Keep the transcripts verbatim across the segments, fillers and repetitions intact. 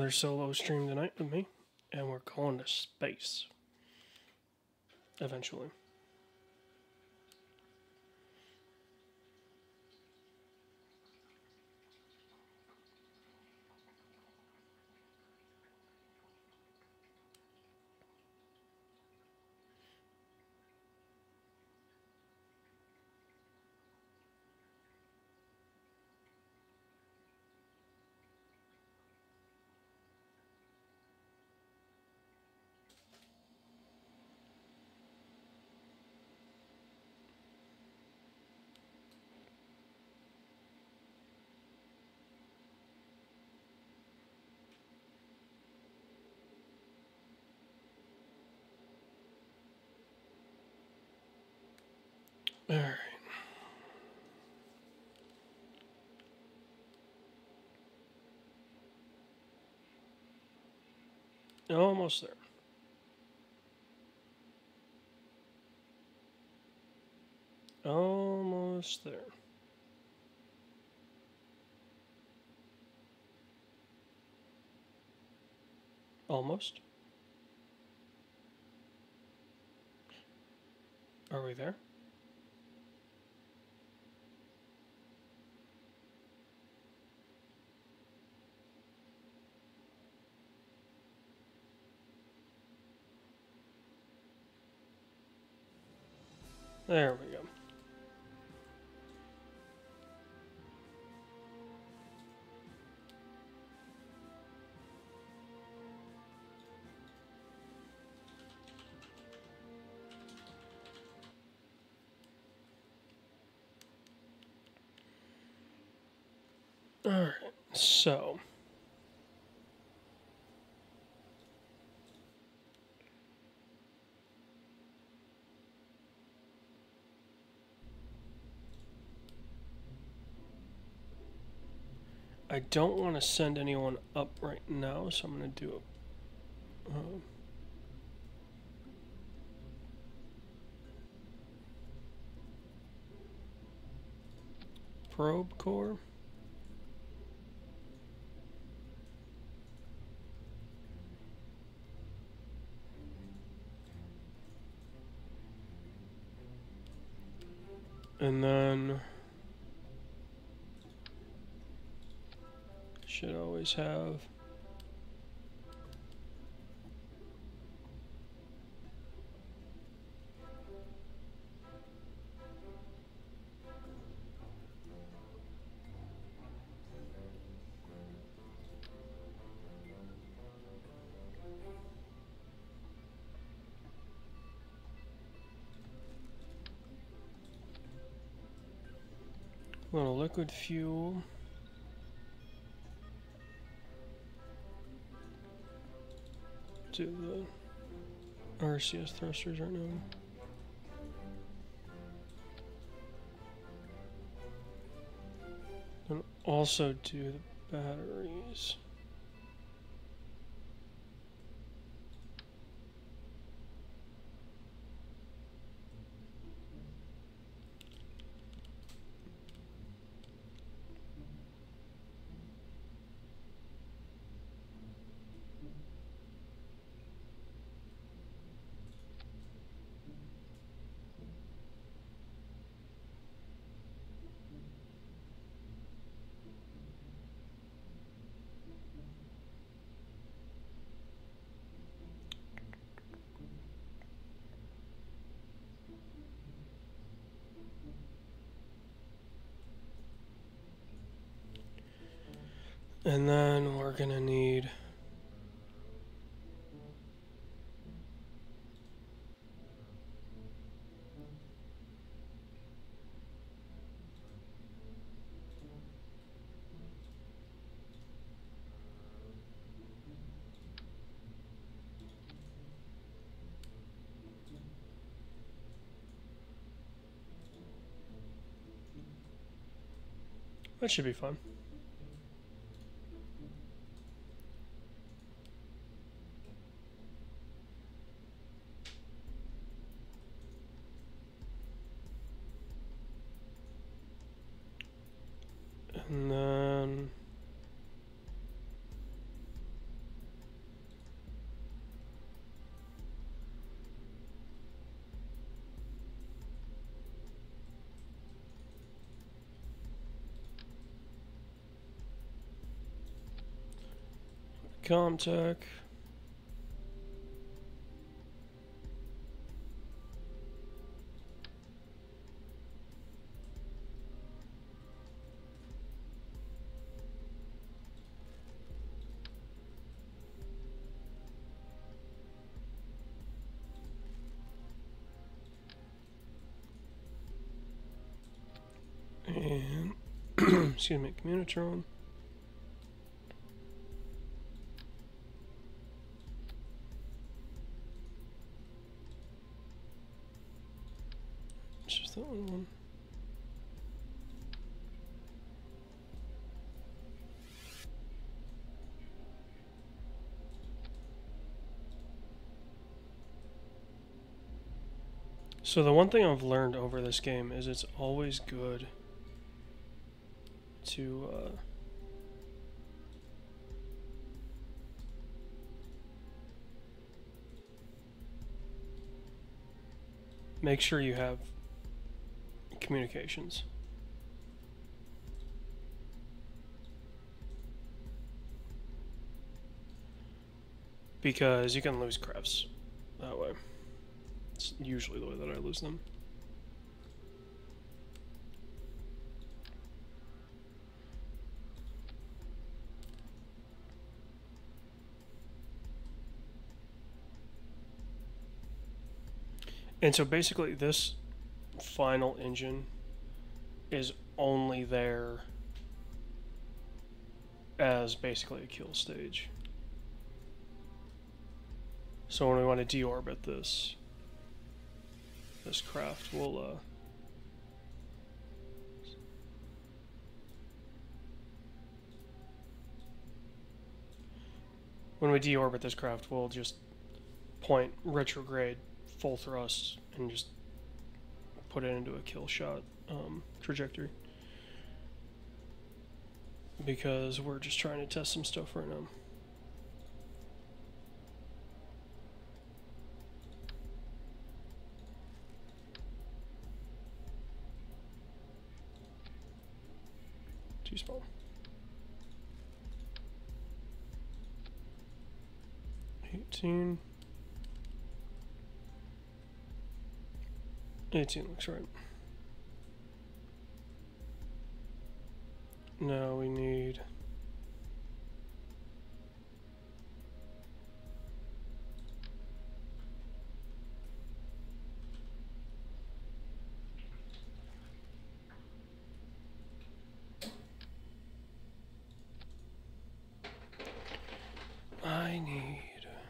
another solo stream tonight with me, and we're going to space eventually. All right. Almost there. Almost there. Almost. Are we there? There we go. All right, so I don't want to send anyone up right now, so I'm going to do a uh, probe core. And then should always have a little liquid fuel. Do the R C S thrusters right now. And also do the batteries. And then we're gonna need that should be fun. And then Comtech. And excuse me, Communitron. It's just that one. one. So the one thing I've learned over this game is it's always good to uh, make sure you have communications. Because you can lose crafts that way. It's usually the way that I lose them. And so basically this final engine is only there as basically a kill stage. So when we want to deorbit this this craft, we'll uh when we deorbit this craft, we'll just point retrograde full thrust and just put it into a kill shot um, trajectory, because we're just trying to test some stuff right now. Too small. eighteen. eighteen looks right. Now we need I need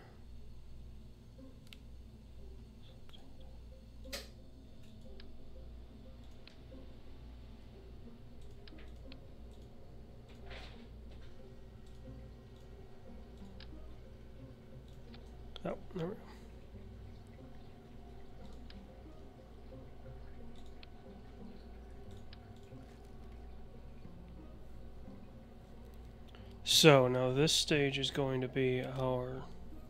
Oh, there we go. So now this stage is going to be our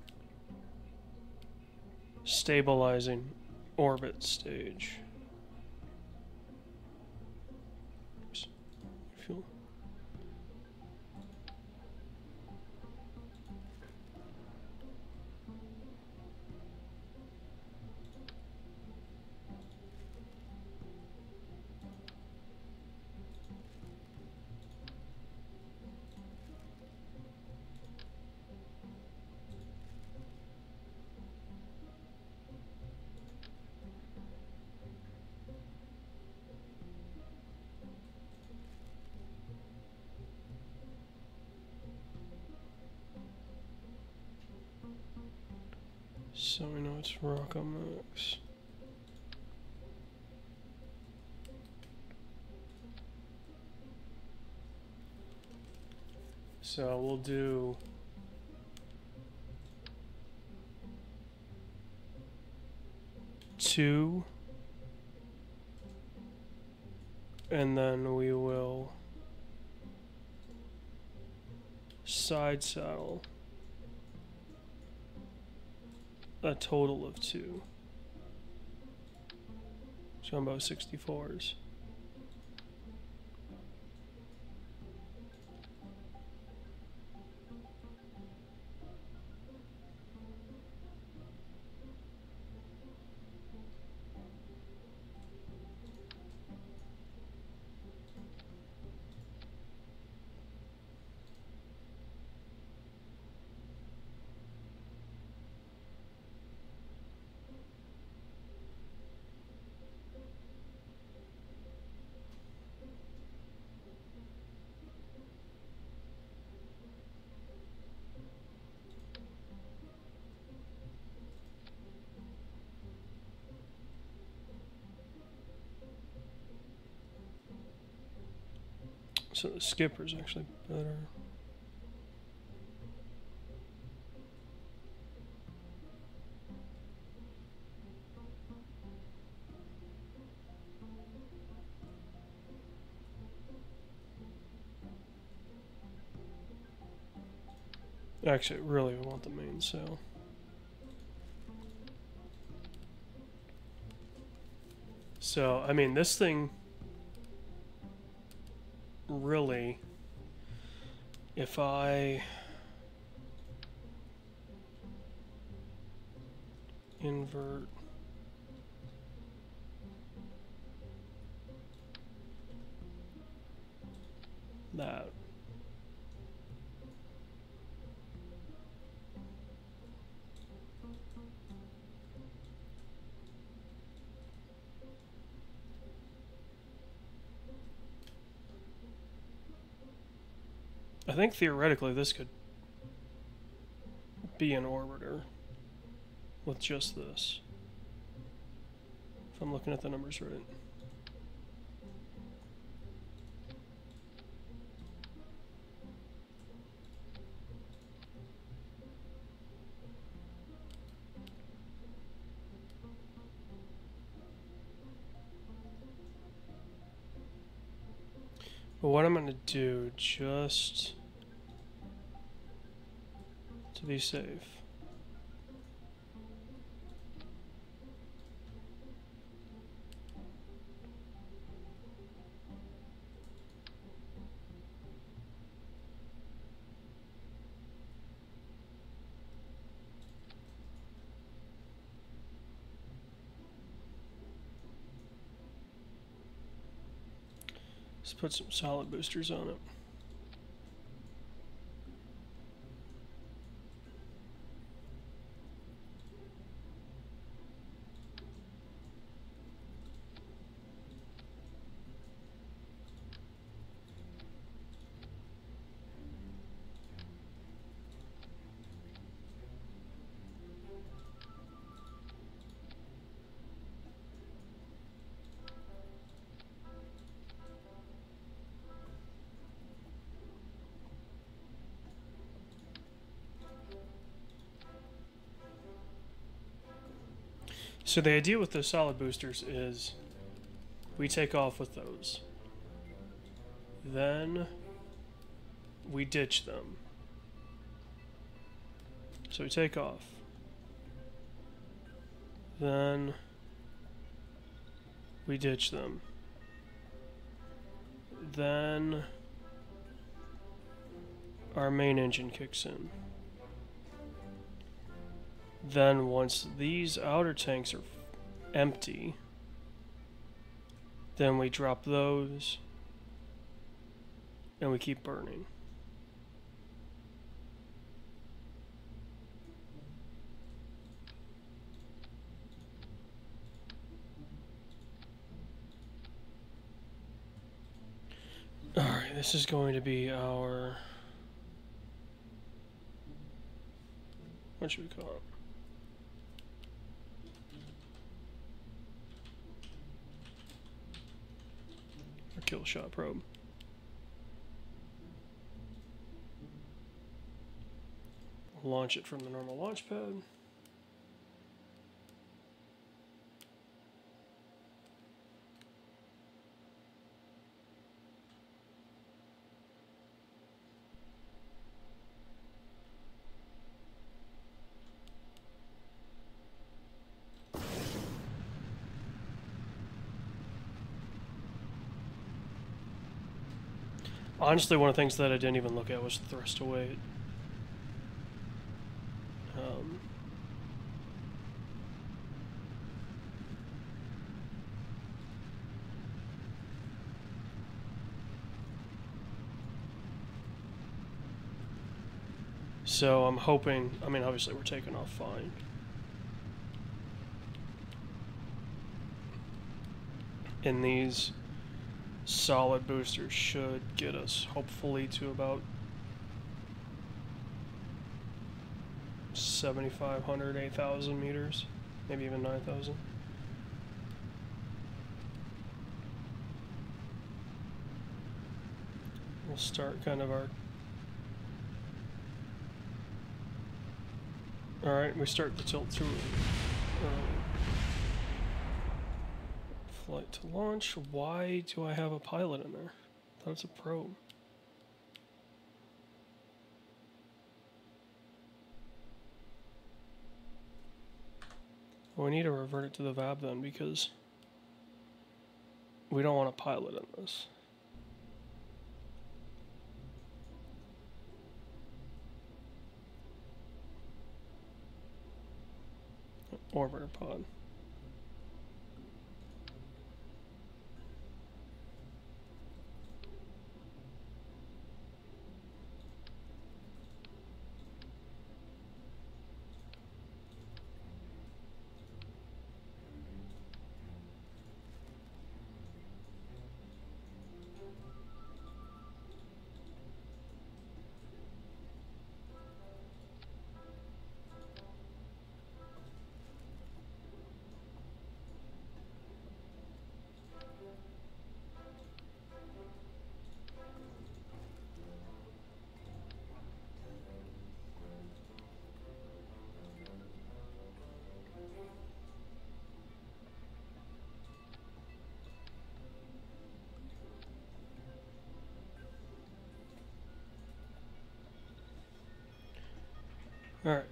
stabilizing orbit stage. Oops. Fuel. So we know it's Rockomax. So we'll do two, and then we will side saddle a total of two. Jumbo sixty-fours. So the skipper's actually better. Actually, really, we want the main sail. So, I mean, this thing really, if I invert that, I think theoretically this could be an orbiter with just this, if I'm looking at the numbers right. But what I'm going to do, just to be safe, let's put some solid boosters on it. So the idea with the solid boosters is we take off with those. Then we ditch them. So we take off. Then we ditch them. Then our main engine kicks in. Then once these outer tanks are empty, then we drop those and we keep burning. Alright, this is going to be our... what should we call it? Our kill shot probe. Launch it from the normal launch pad. Honestly, one of the things that I didn't even look at was the thrust to weight. Um, so I'm hoping, I mean, obviously we're taking off fine. And these solid boosters should get us hopefully to about seventy-five hundred, eight thousand meters, maybe even nine thousand. start kind of our... Alright, we start the tilt too early. Flight to launch. Why do I have a pilot in there? I thought it's a probe. Well, we need to revert it to the V A B then, because we don't want a pilot in this. Orbiter pod. All right.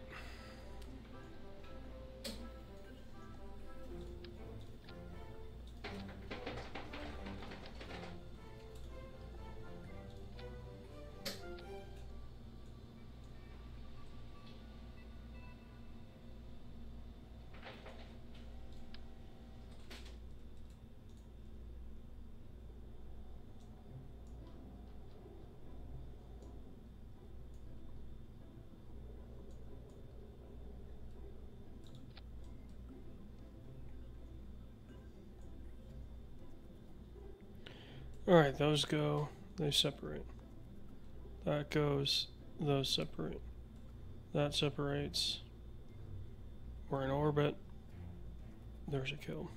Alright, those go, they separate. That goes, those separate. That separates. We're in orbit. There's a kill.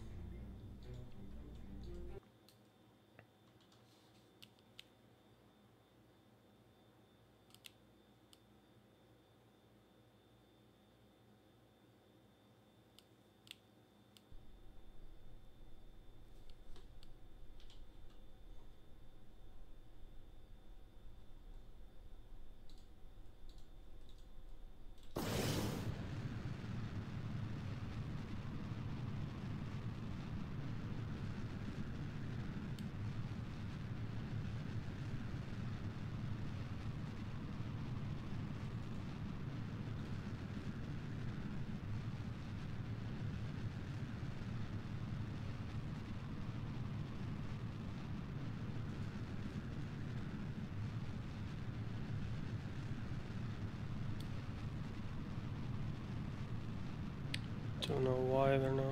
Don't know why they're not.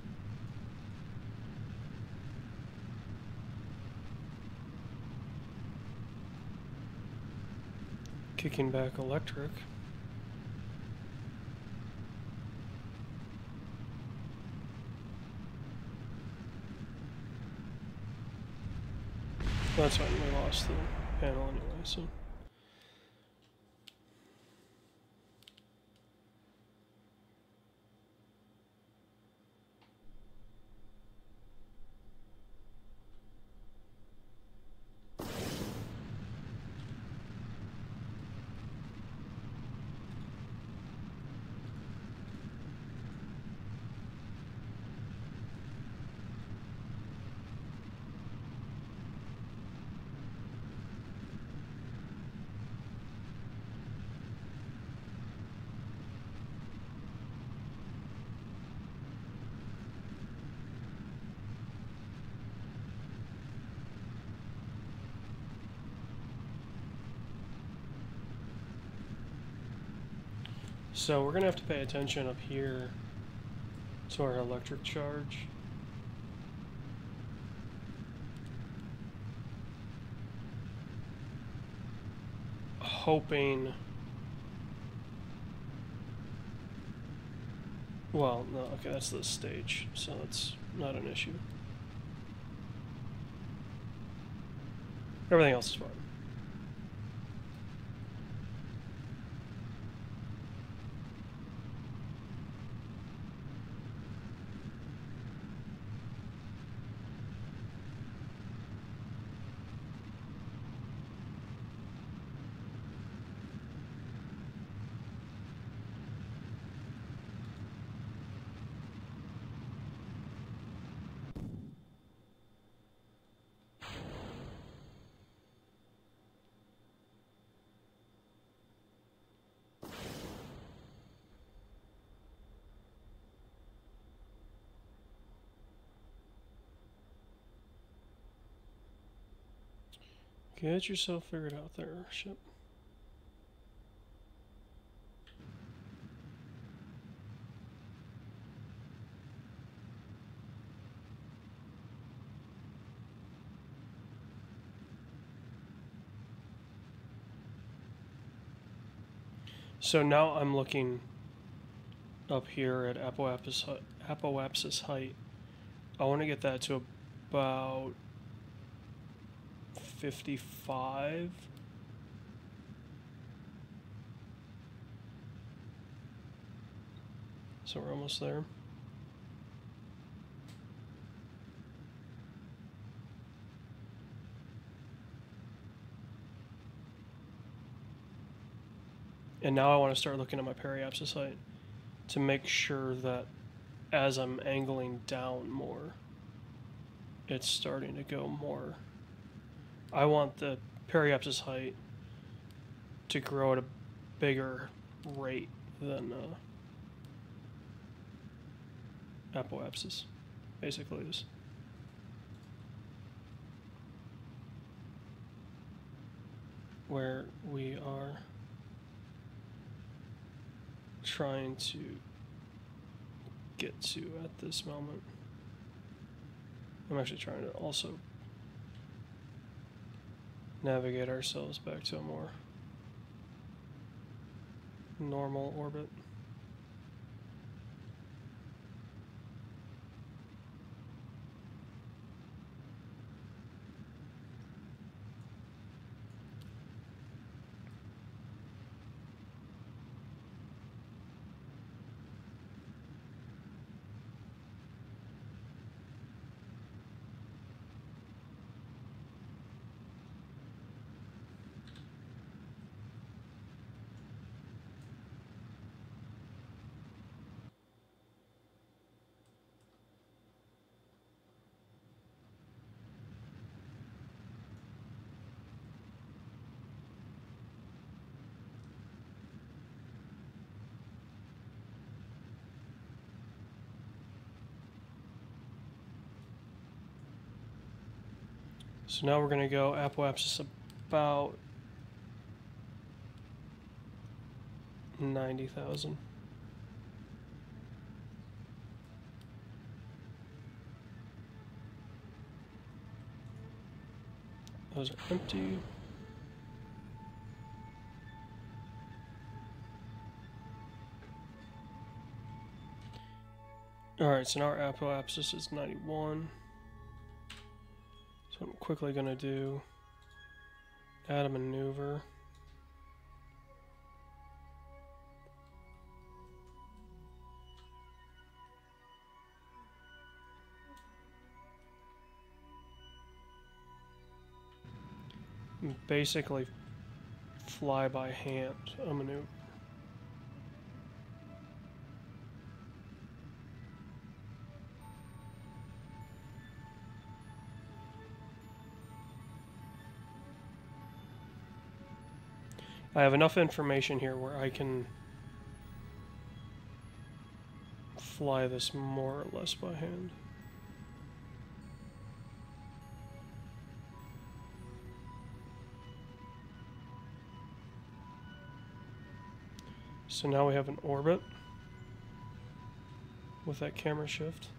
Kicking back electric. That's fine, we lost the panel anyway, so. So we're going to have to pay attention up here to our electric charge. Hoping... Well, no, okay, that's the stage, so that's not an issue. Everything else is fine. Get yourself figured out there, ship. So now I'm looking up here at apoapsis, apoapsis height. I want to get that to about fifty-five. So we're almost there. And now I want to start looking at my periapsis height to make sure that as I'm angling down more, it's starting to go more. I want the periapsis height to grow at a bigger rate than uh, apoapsis, basically is. Where we are trying to get to at this moment. I'm actually trying to also navigate ourselves back to a more normal orbit. So now we're going to go apoapsis about ninety thousand. Those are empty. Alright, so now our apoapsis is ninety-one. So what I'm quickly going to do, add a maneuver. Basically fly by hand a maneuver. I have enough information here where I can fly this more or less by hand. So now we have an orbit with that camera shift.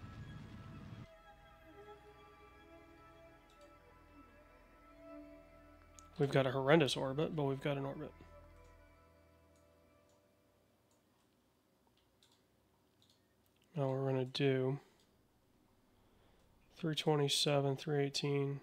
We've got a horrendous orbit, but we've got an orbit. Now we're going to do three twenty-seven, three eighteen.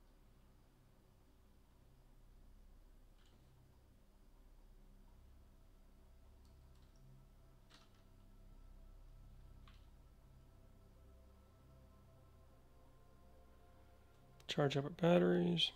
Charge up our batteries.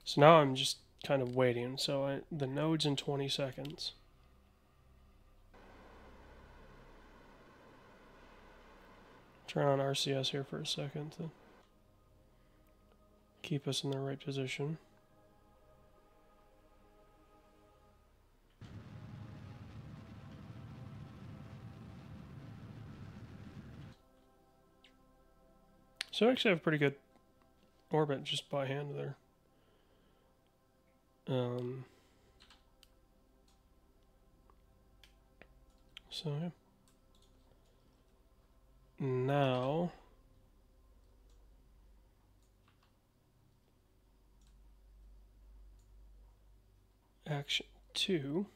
So now I'm just kind of waiting. So I, the node's in twenty seconds. Turn on R C S here for a second to keep us in the right position. So I actually have a pretty good orbit just by hand there. Um, so yeah. Now action two,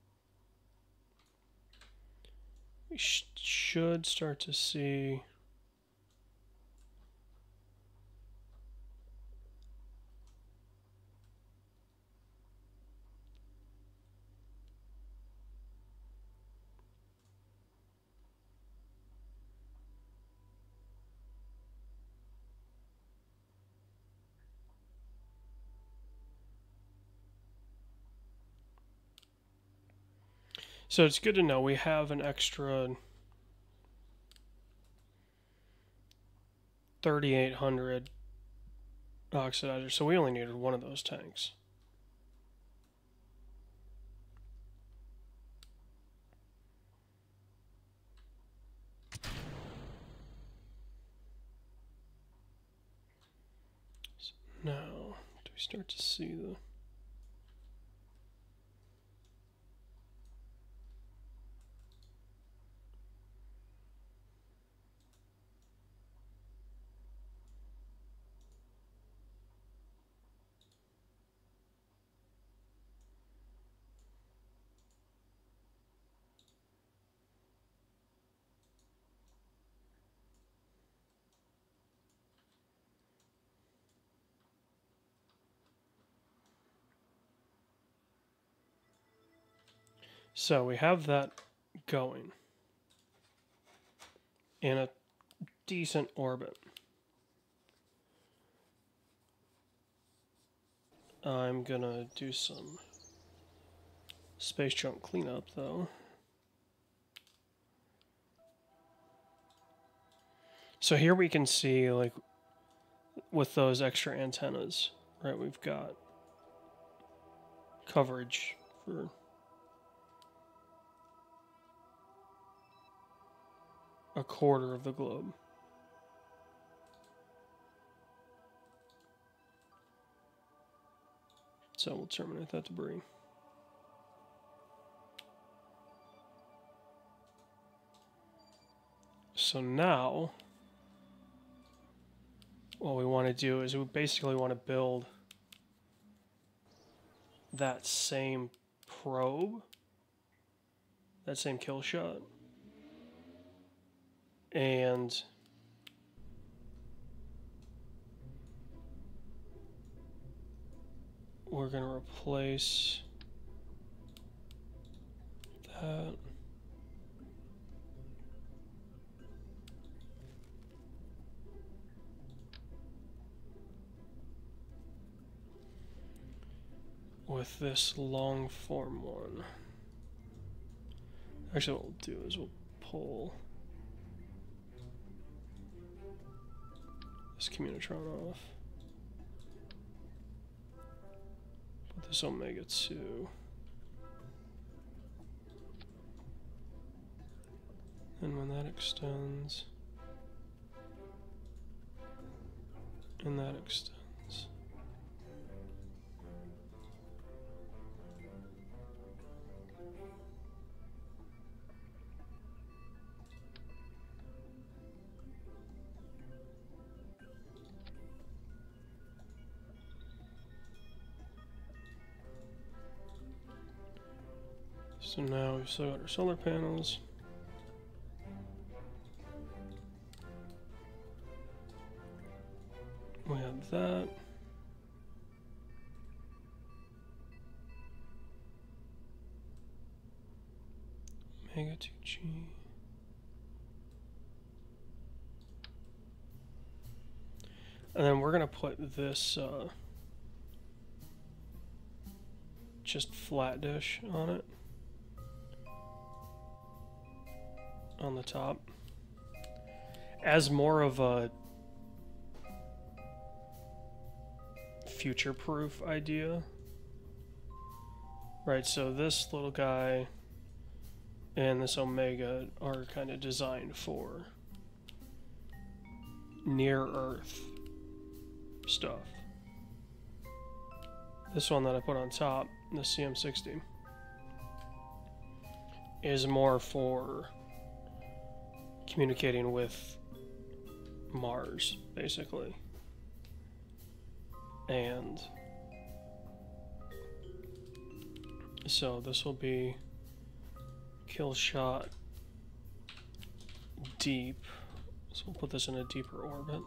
we sh should start to see so it's good to know we have an extra thirty-eight hundred oxidizer, so we only needed one of those tanks. So now, do we start to see the... So we have that going in a decent orbit. I'm gonna do some space junk cleanup though. So here we can see, like, with those extra antennas, right, we've got coverage for a quarter of the globe. So we'll terminate that debris. So now, what we want to do is we basically want to build that same probe, that same kill shot, and we're going to replace that. With this long form one. Actually, what we'll do is we'll pull this Communitron off. Put this Omega two. And when that extends, and that extends. So now we've still got our solar panels. We have that. Omega two G. And then we're going to put this uh, just flat dish on it. On the top. As more of a future-proof idea. Right, so this little guy and this Omega are kind of designed for near-Earth stuff. This one that I put on top, the C M sixty, is more for communicating with Mars, basically. And so this will be kill shot deep. So we'll put this in a deeper orbit.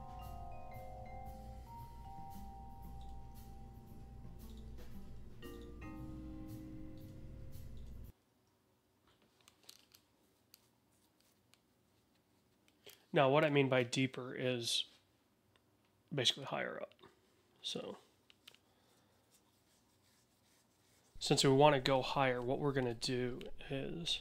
Now, what I mean by deeper is basically higher up. So, since we want to go higher, what we're going to do is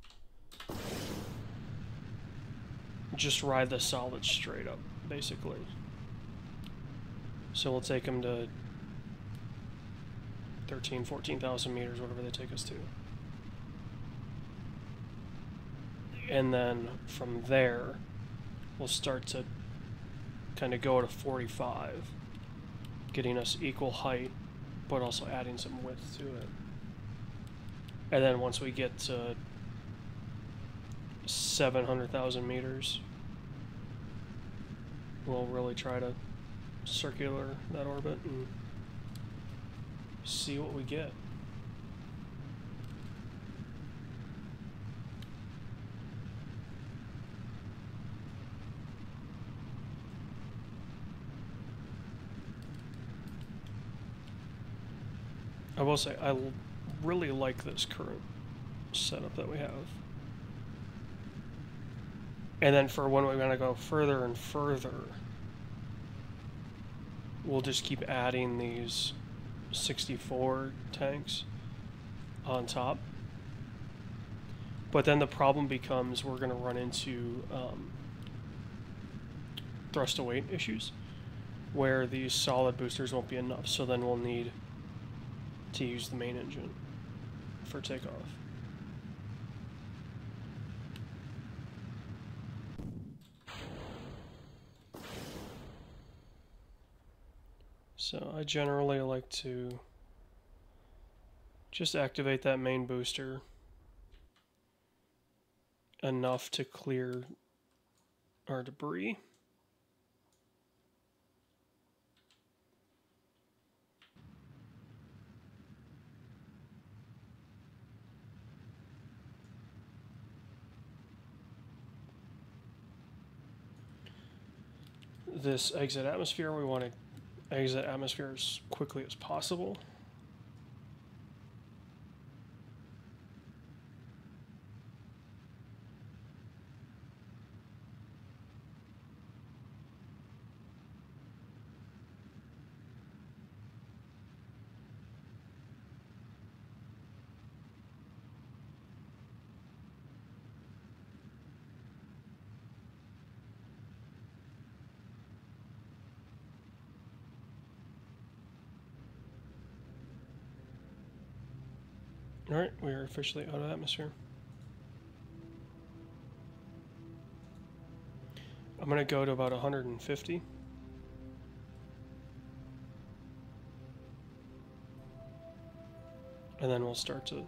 just ride the solid straight up, basically. So we'll take them to thirteen, fourteen thousand meters, whatever they take us to. And then from there, we'll start to kind of go to forty-five, getting us equal height, but also adding some width to it. And then once we get to seven hundred thousand meters, we'll really try to circular that orbit and see what we get. I will say, I really like this current setup that we have. And then for when we want to go further and further, we'll just keep adding these sixty-four tanks on top. But then the problem becomes we're going to run into um, thrust to weight issues, where these solid boosters won't be enough. So then we'll need to use the main engine for takeoff. So I generally like to just activate that main booster enough to clear our debris. This exit atmosphere, we want to exit atmosphere as quickly as possible. Alright, we are officially out of atmosphere. I'm going to go to about one hundred fifty. And then we'll start to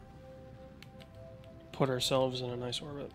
put ourselves in a nice orbit.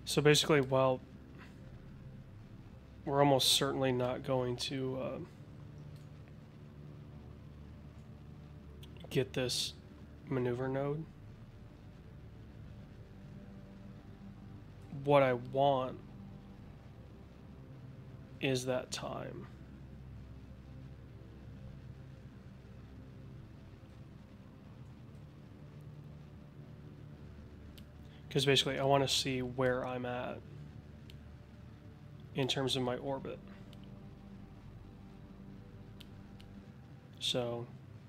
So basically, while we're almost certainly not going to uh, get this maneuver node, what I want is that time. Because basically I want to see where I'm at in terms of my orbit. So,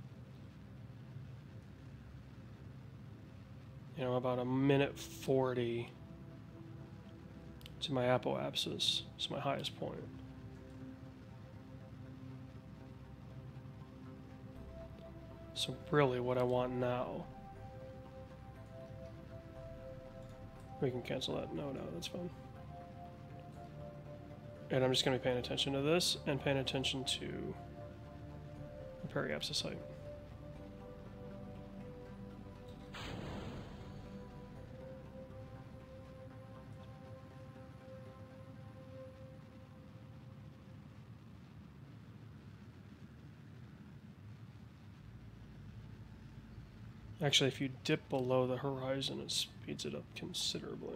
you know, about a minute forty to my apoapsis. It's my highest point. So really what I want now, we can cancel that node out, that's fine. And I'm just going to be paying attention to this and paying attention to the periapsis height. Actually, if you dip below the horizon, it speeds it up considerably.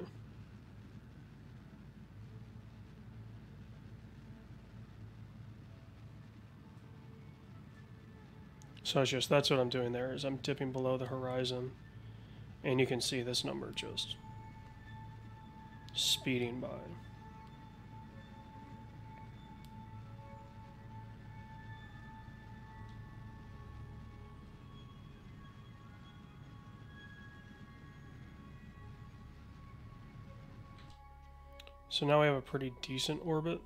So it's just, that's what I'm doing there, is I'm dipping below the horizon, and you can see this number just speeding by. So now we have a pretty decent orbit.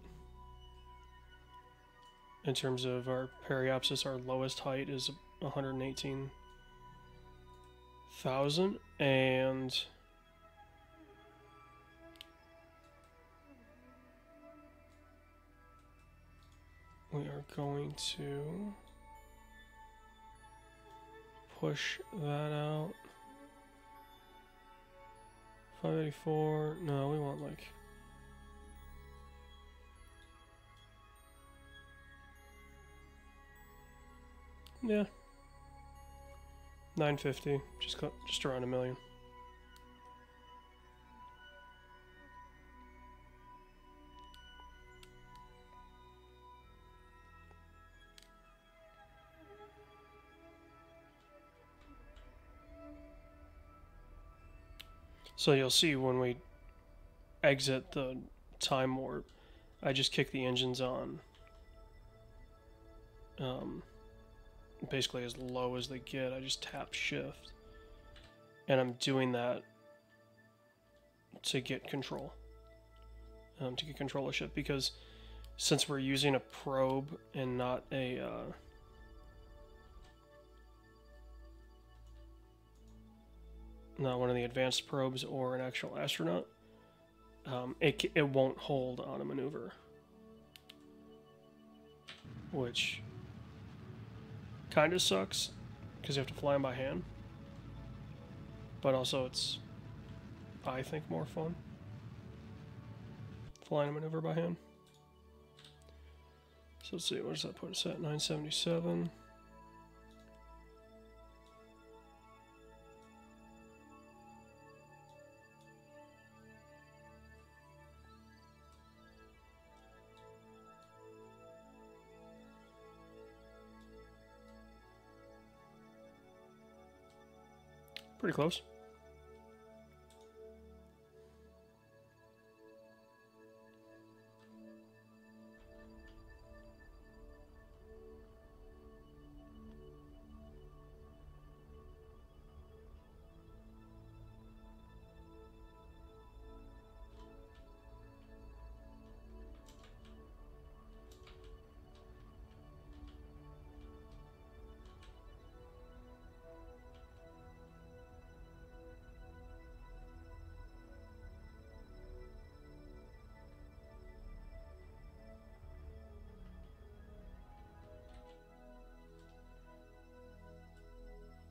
In terms of our periapsis, our lowest height is one hundred eighteen thousand, and we are going to push that out. five eighty-four, no, we want like yeah, nine fifty, just just around a million. So you'll see when we exit the time warp, I just kick the engines on. Um, basically as low as they get. I just tap shift, and I'm doing that to get control, um, to get control of ship, because since we're using a probe and not a uh, not one of the advanced probes or an actual astronaut, um, it, it won't hold on a maneuver, which kind of sucks, because you have to fly them by hand. But also it's, I think, more fun flying a maneuver by hand. So let's see, what does that put us at? nine seventy-seven. Pretty close.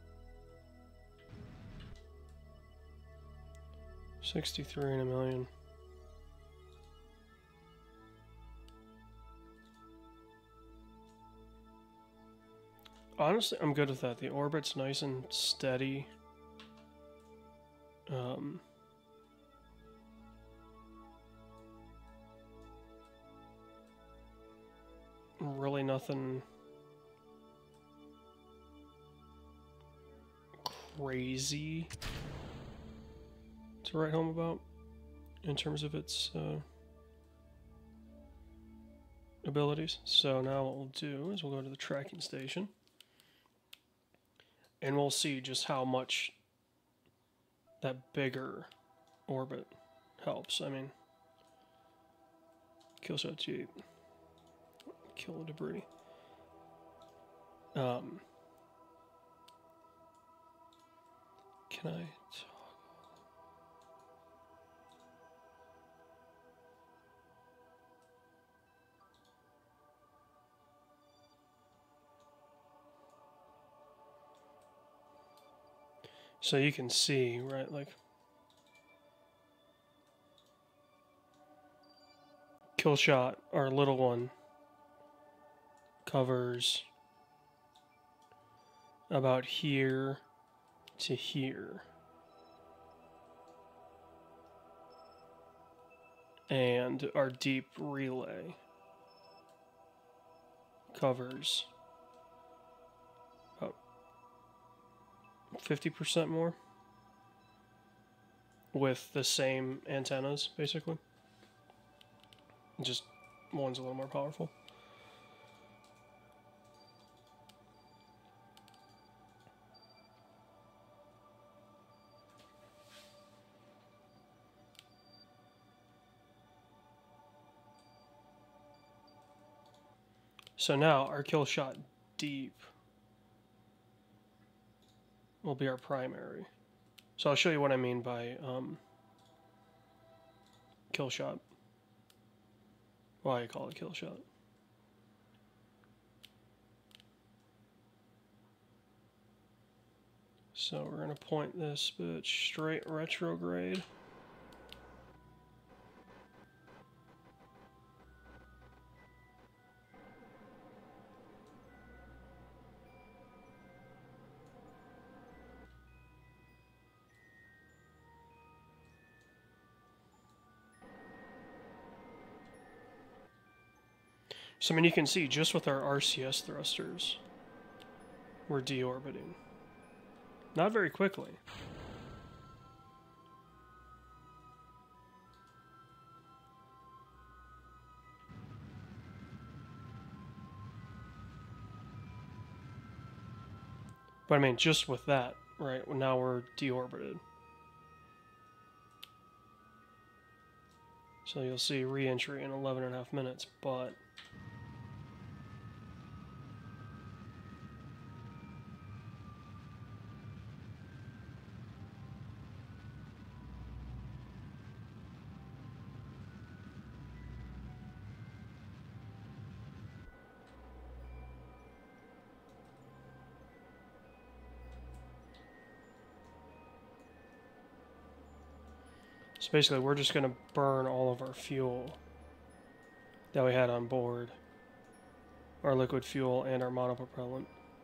sixty-three in a million. Honestly, I'm good with that. The orbit's nice and steady. Um, really nothing crazy to write home about in terms of its uh, abilities. So now what we'll do is we'll go to the tracking station and we'll see just how much that bigger orbit helps. I mean, kill shot G eight, kill the debris. Um, can I toggle? So you can see, right, like kill shot, our little one, covers about here to here. And our deep relay covers about fifty percent more with the same antennas, basically. Just one's a little more powerful. So now our kill shot deep will be our primary. So I'll show you what I mean by um, kill shot. Why I call it kill shot. So we're going to point this bitch straight retrograde. So I mean, you can see just with our R C S thrusters, we're deorbiting. Not very quickly. But I mean, just with that, right, now we're deorbited. So you'll see re-entry in eleven and a half minutes, but so basically we're just going to burn all of our fuel that we had on board, our liquid fuel and our monopropellant.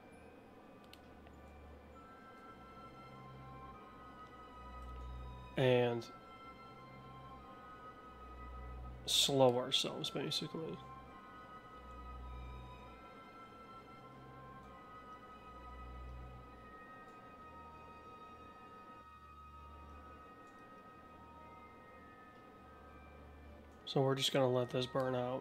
And slow ourselves, basically. So we're just going to let this burn out.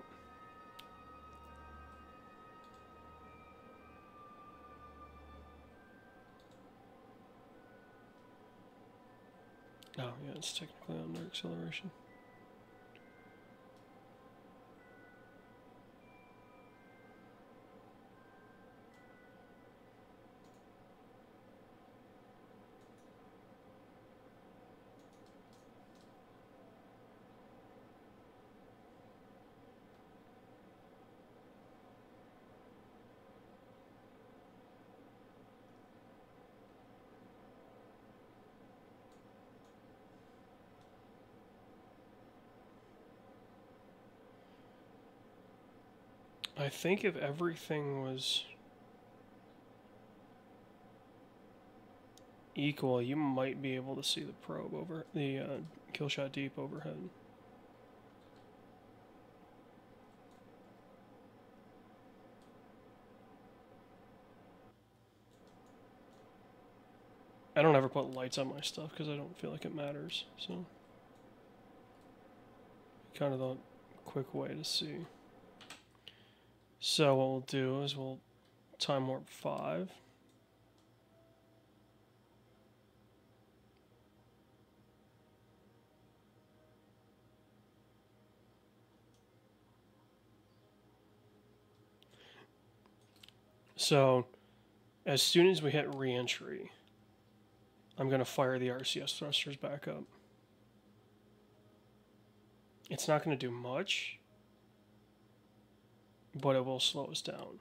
Oh, yeah, it's technically under acceleration. I think if everything was equal, you might be able to see the probe over the uh, kill shot deep overhead. I don't ever put lights on my stuff because I don't feel like it matters, so kind of the quick way to see. So what we'll do is we'll time warp five. So as soon as we hit re-entry, I'm going to fire the R C S thrusters back up. It's not going to do much, but it will slow us down.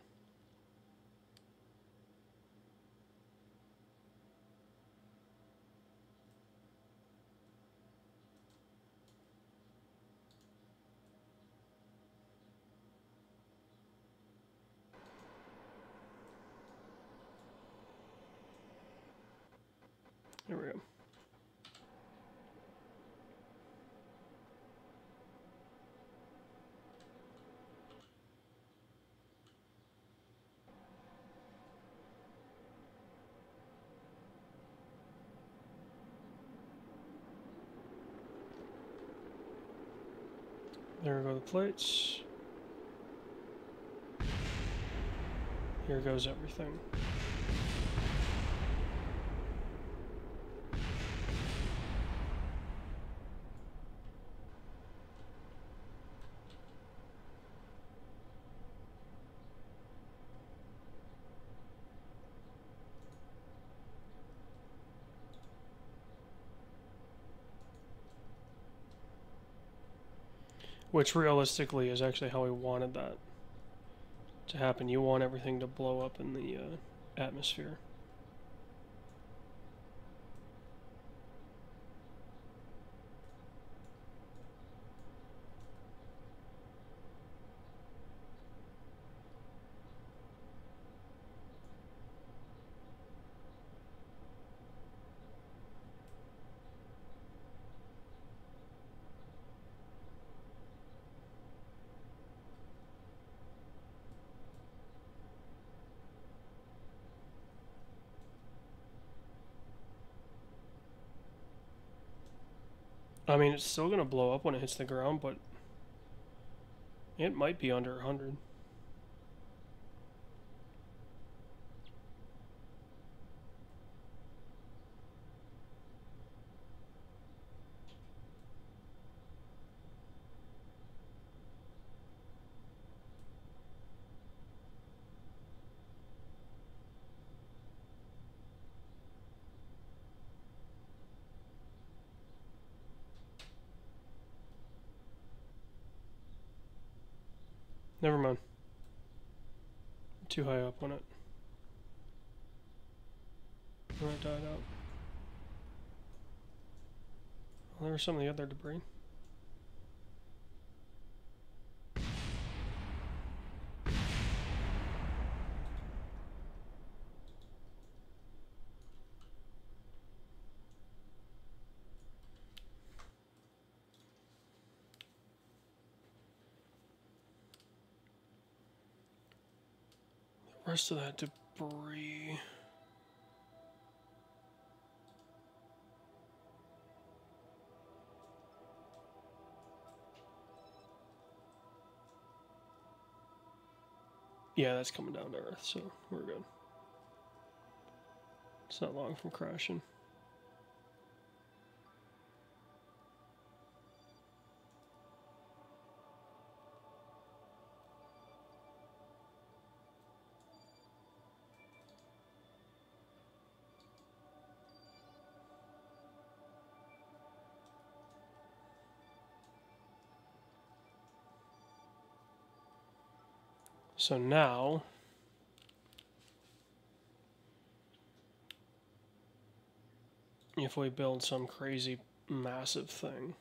There we go. There go the plates. Here goes everything. Which realistically is actually how we wanted that to happen. You want everything to blow up in the uh, atmosphere. I mean, it's still going to blow up when it hits the ground, but it might be under one hundred. Never mind. Too high up on it. When it died out. Well, there was some of the other debris. Rest of that debris. Yeah, that's coming down to Earth, so we're good. It's not long from crashing. So now, if we build some crazy massive thing,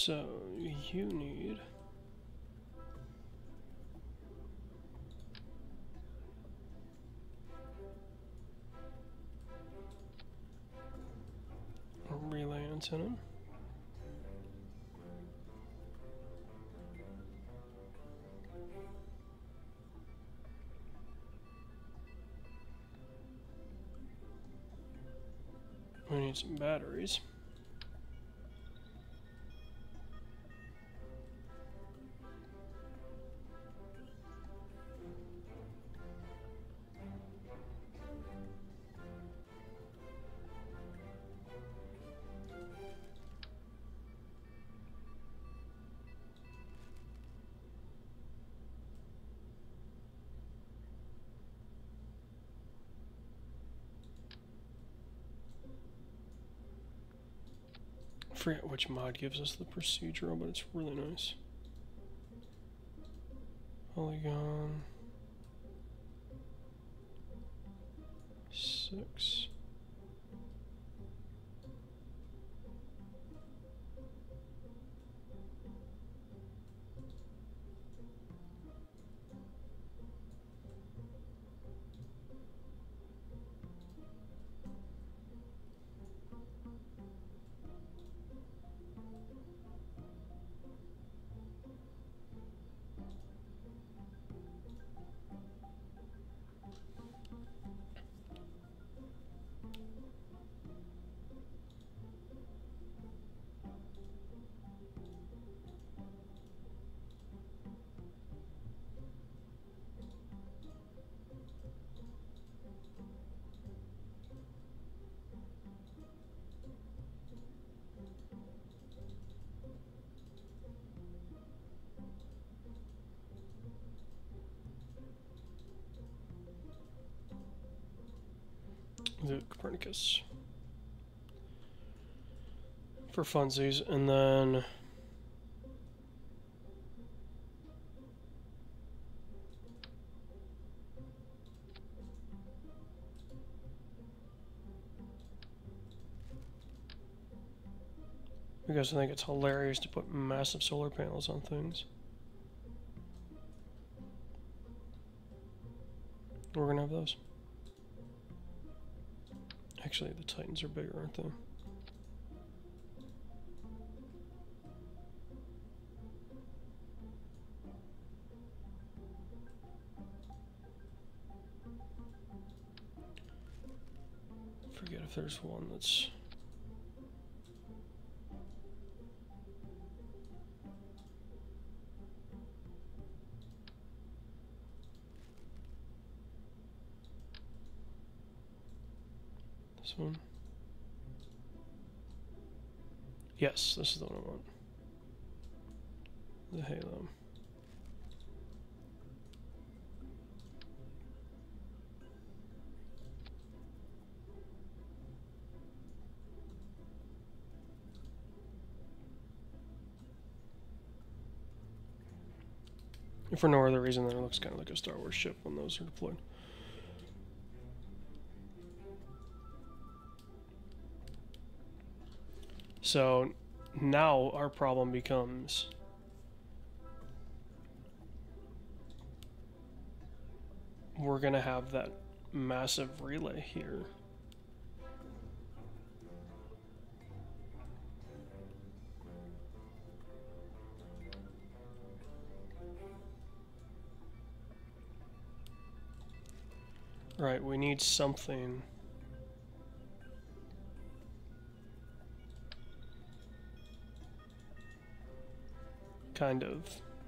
So you need a relay antenna. We need some batteries. I forget which mod gives us the procedural, but it's really nice. Polygon six. The Copernicus for funsies, and then because I think it's hilarious to put massive solar panels on things. We're gonna have those. Actually, the Titans are bigger, aren't they? Forget if there's one that's... This one? Yes, this is the one I want. The halo. And for no other reason than it looks kind of like a Star Wars ship when those are deployed. So now our problem becomes we're gonna have that massive relay here. Right, we need something kind of,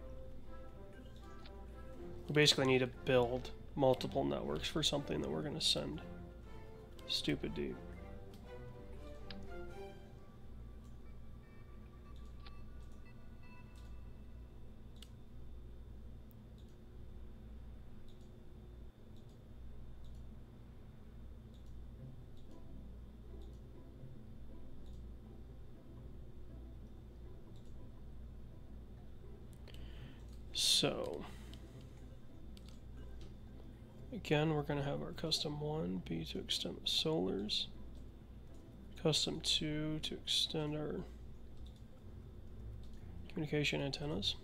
we basically need to build multiple networks for something that we're going to send stupid deep. So, again, we're going to have our custom one be to extend the solars, custom two to extend our Communication antennas.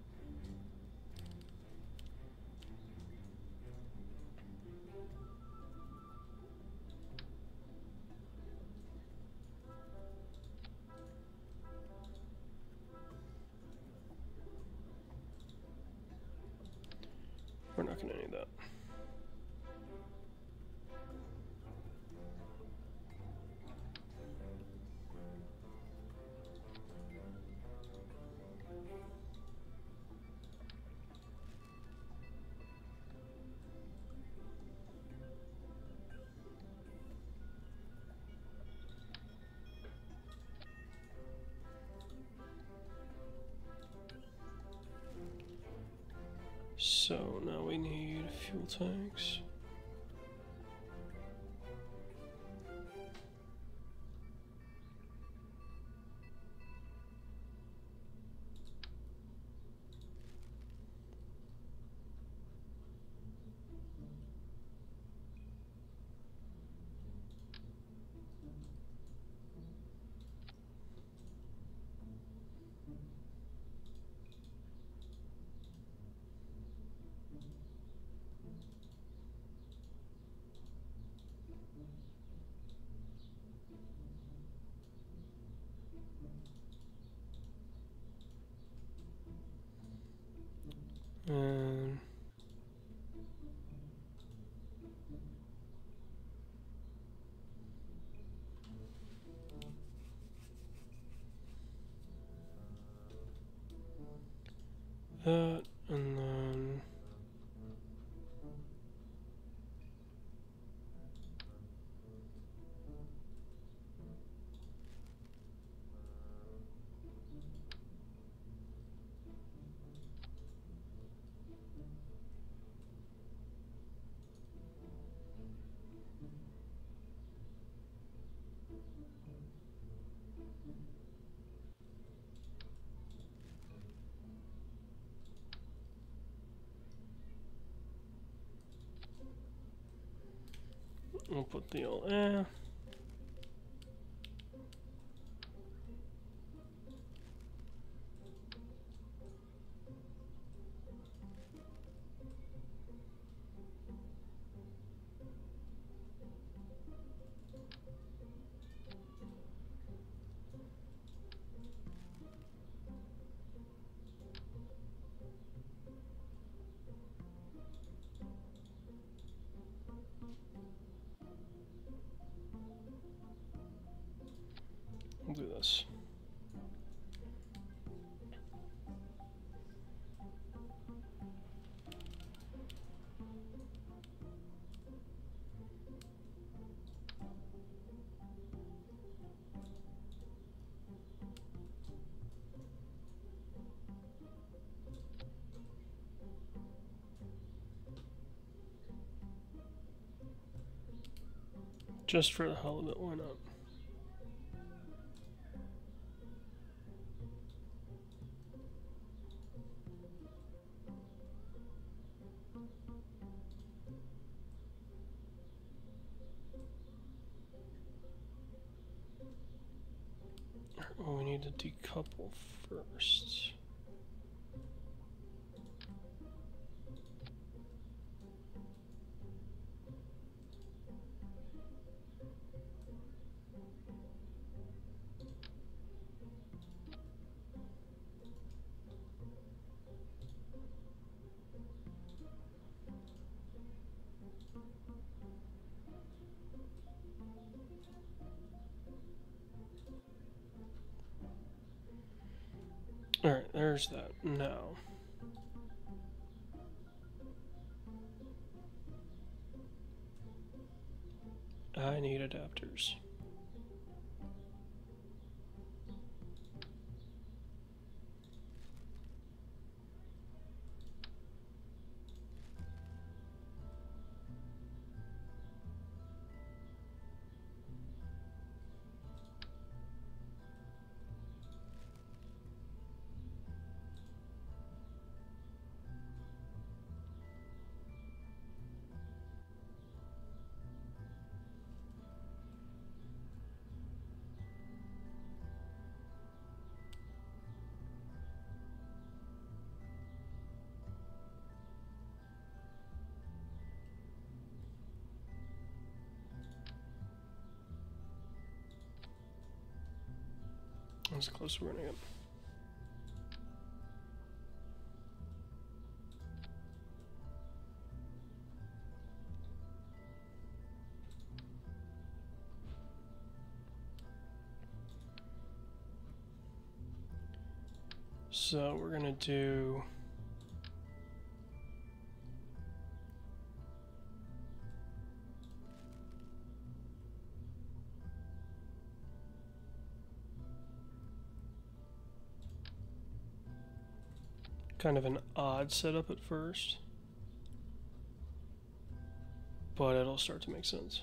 We're not going to need that. So now we need fuel tanks. And that, and then we'll put the old eh. We'll do this. Just for the hell of it, why not? Well, we need to decouple first. Alright, there's that. Now. I need adapters. That's close as we're gonna get. So we're gonna do kind of an odd setup at first, but it'll start to make sense.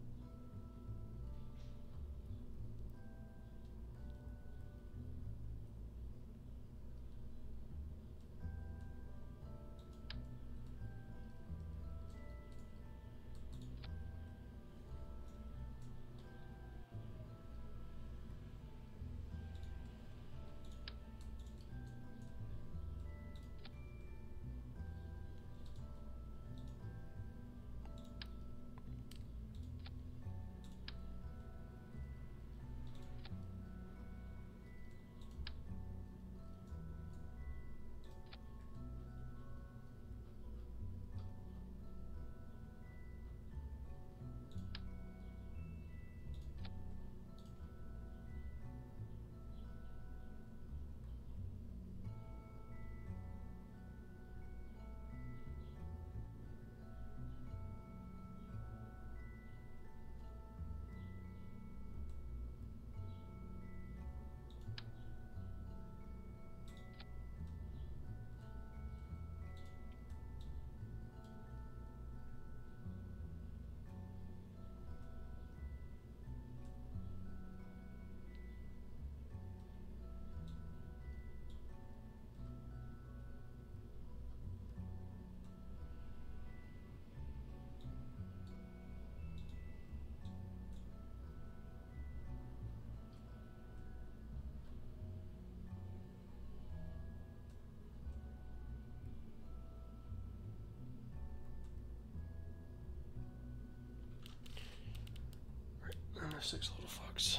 And there's six little fucks.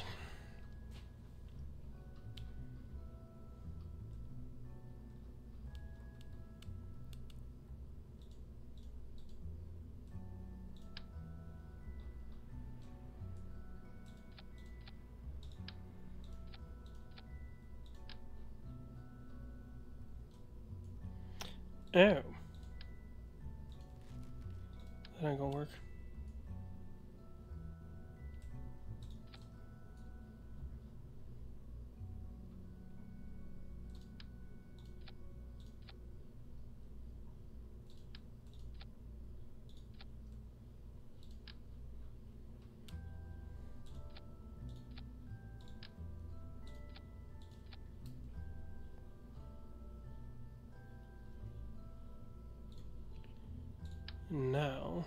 Oh. That ain't gonna work. Now,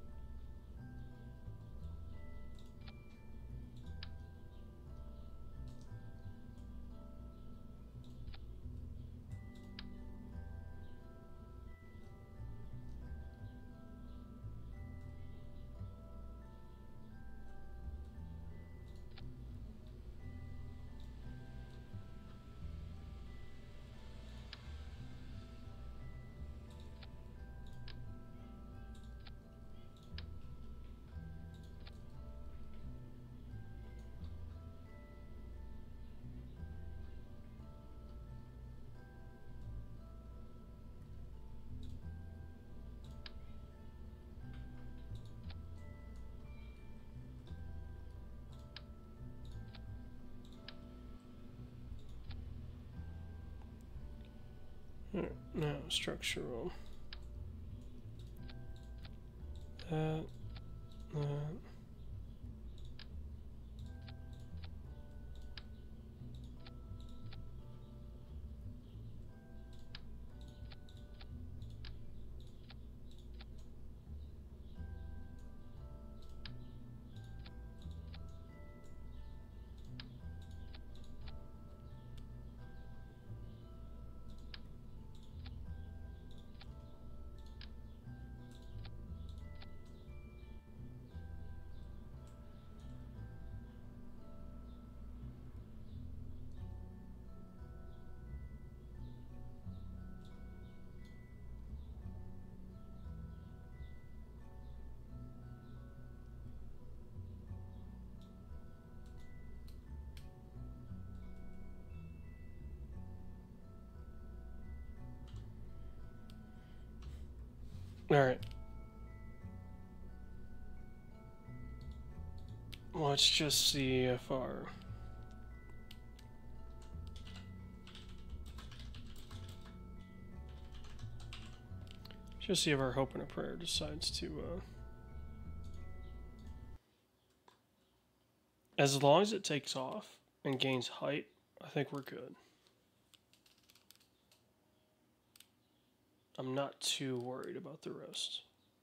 Alright, now structural. That, that. Alright. Let's just see if our... Just see if our hope and a prayer decides to, uh... as long as it takes off and gains height, I think we're good. I'm not too worried about the rest.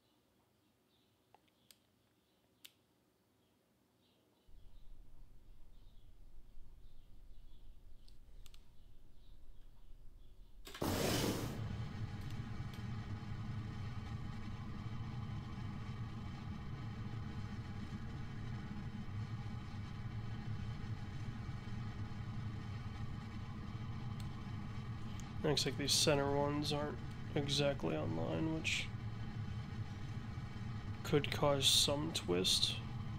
Looks like these center ones aren't exactly online, which could cause some twist.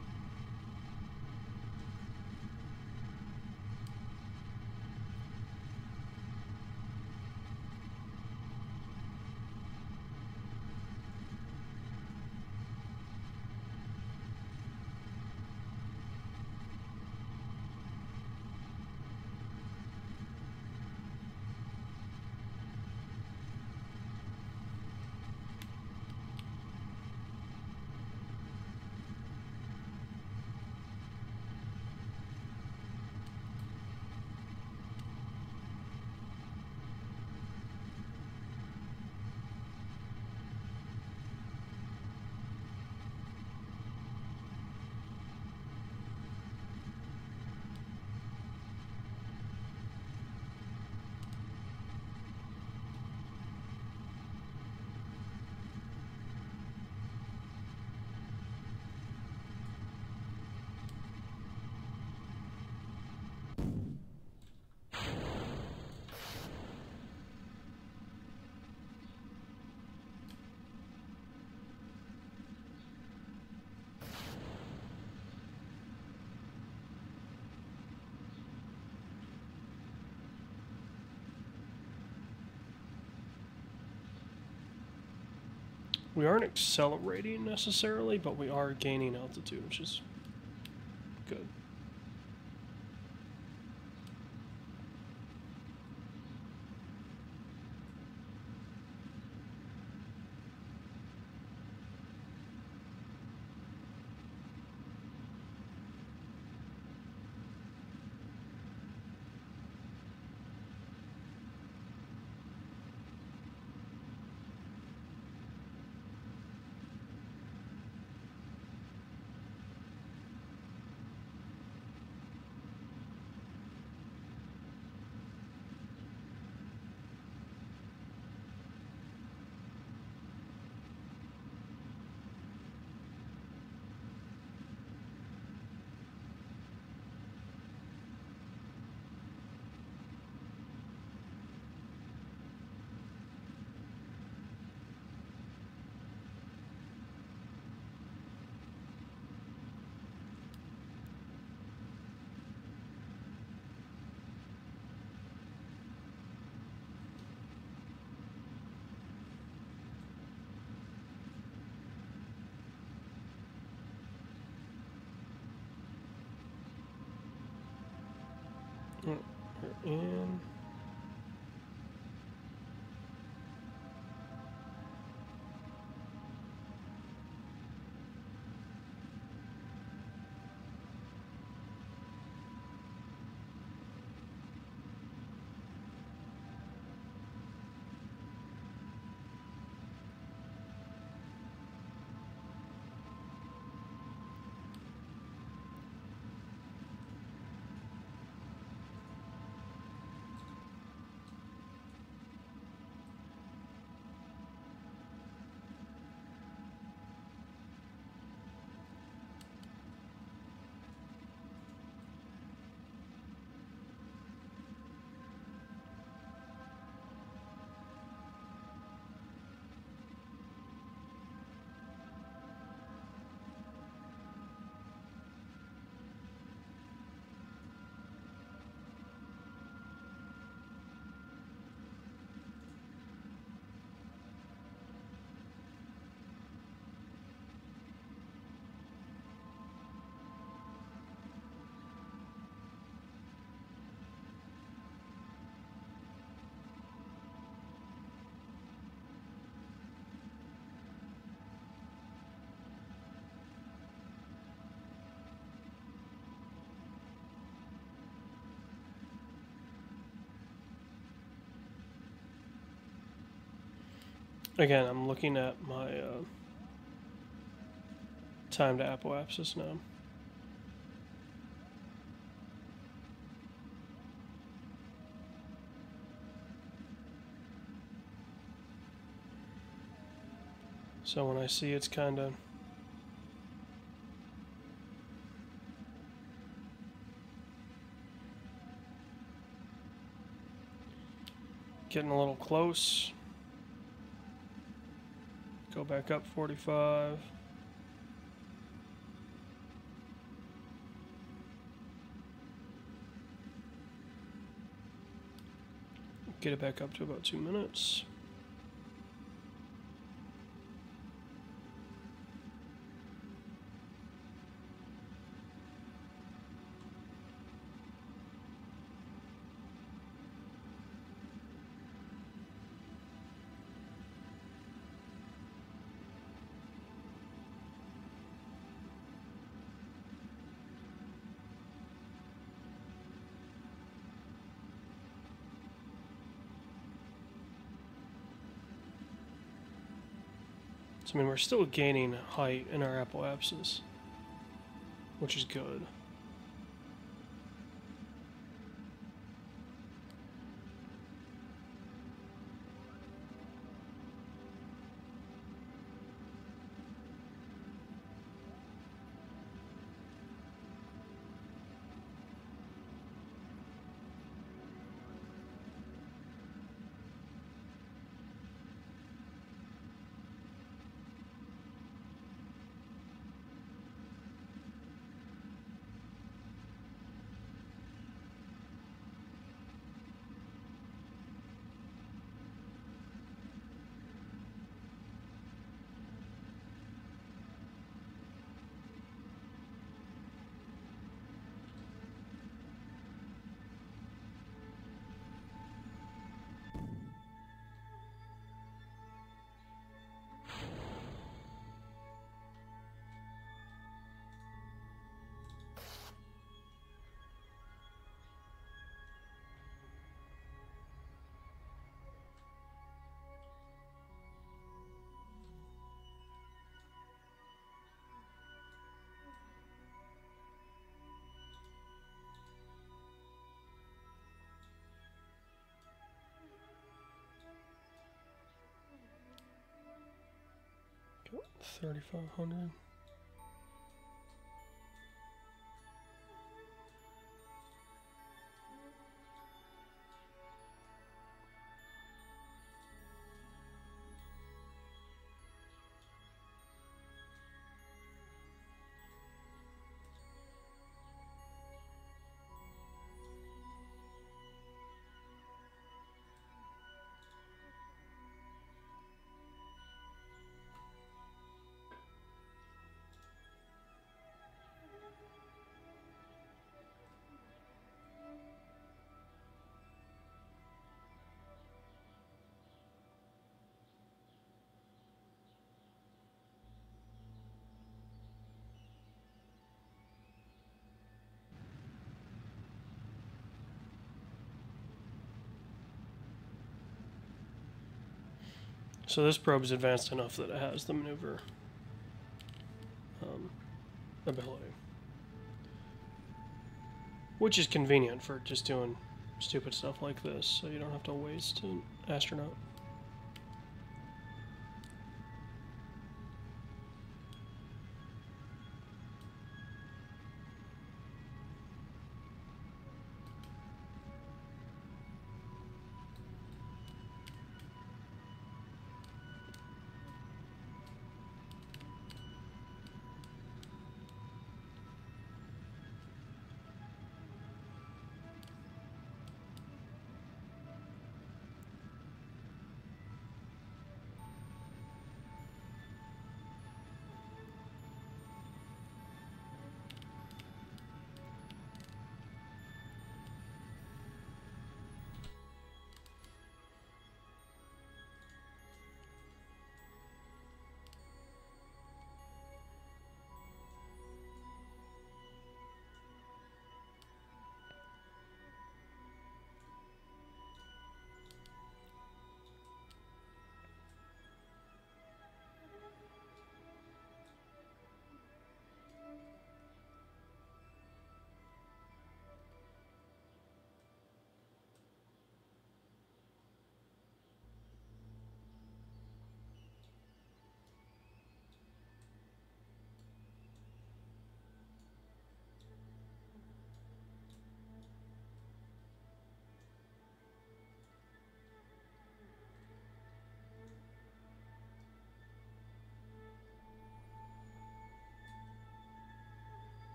We aren't accelerating necessarily, but we are gaining altitude, which is good. We're in. Again, I'm looking at my uh, time to apoapsis now. So when I see it's kind of getting a little close, go back up forty-five. Get it back up to about two minutes. So, I mean, we're still gaining height in our apoapsis, which is good. thirty-five hundred. So this probe is advanced enough that it has the maneuver um, ability, which is convenient for just doing stupid stuff like this, so you don't have to waste an astronaut.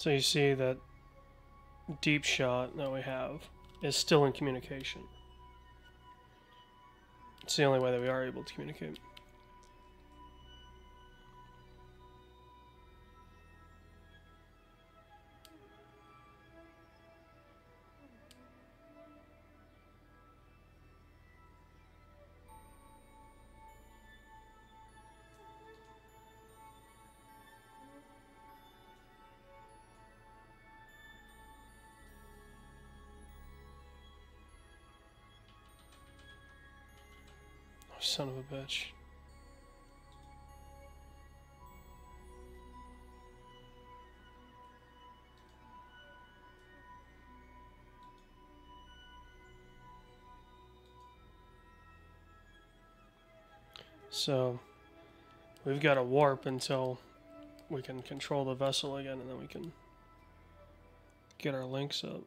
So you see that deep shot that we have is still in communication. It's the only way that we are able to communicate. Oh, son of a bitch. So, we've got to warp until we can control the vessel again, and then we can get our links up.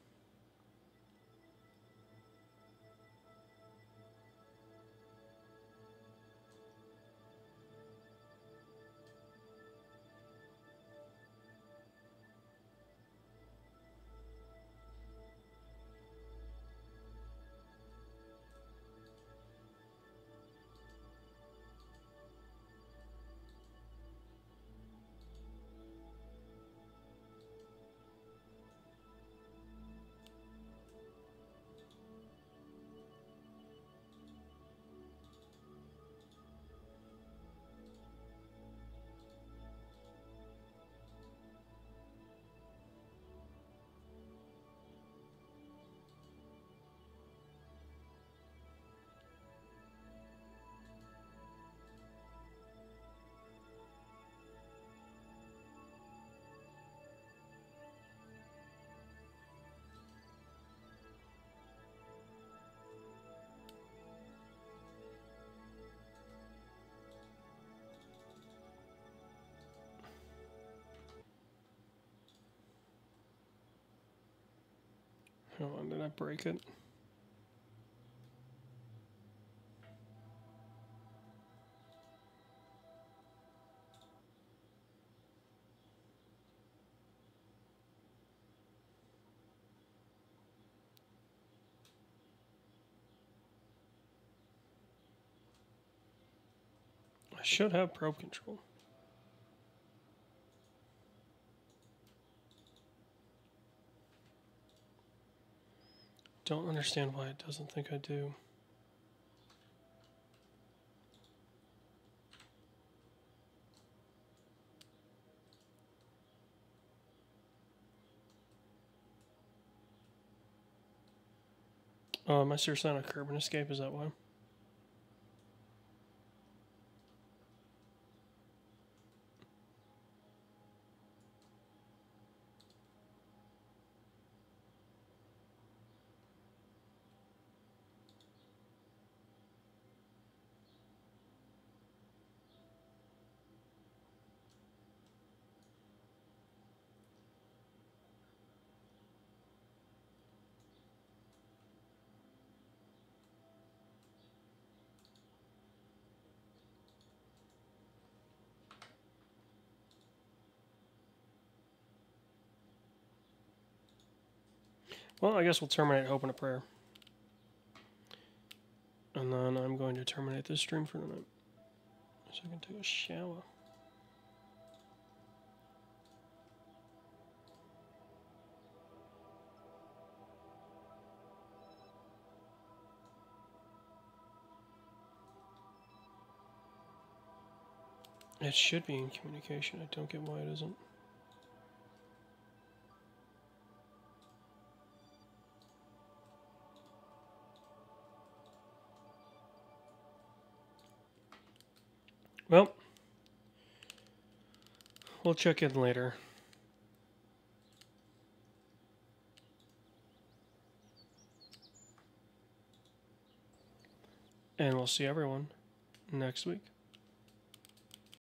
Hold on, did I break it? I should have probe control. Don't understand why it doesn't think I do. Oh, am I seriously on a Kerbin escape? Is that why? Well, I guess we'll terminate Hope and a Prayer. And then I'm going to terminate this stream for the night. So I can take a shower. It should be in communication. I don't get why it isn't. Well, we'll check in later. And we'll see everyone next week.